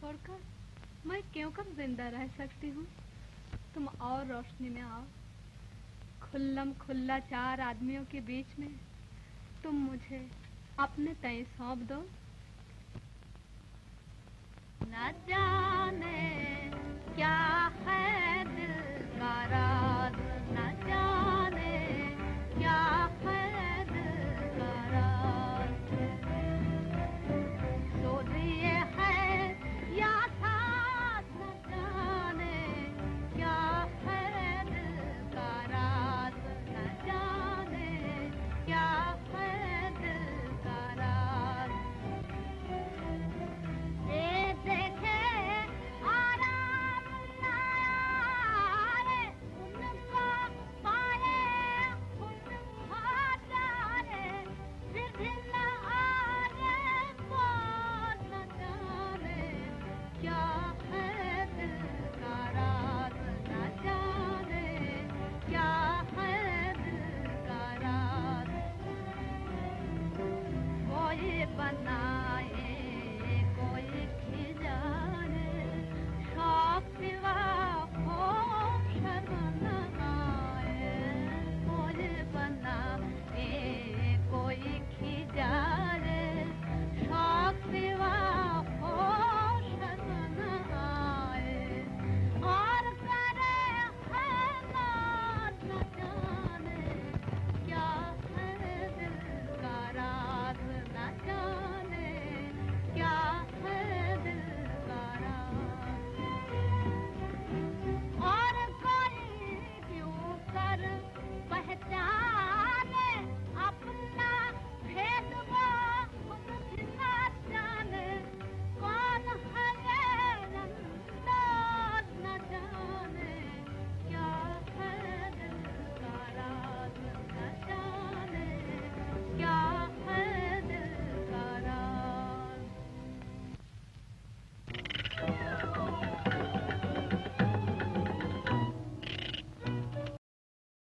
छोड़कर मैं क्यों कब जिंदा रह सकती हूँ। तुम और रोशनी में आओ, खुल्लम खुल्ला 4 आदमियों के बीच में तुम मुझे अपने तय सौंप दो। न जा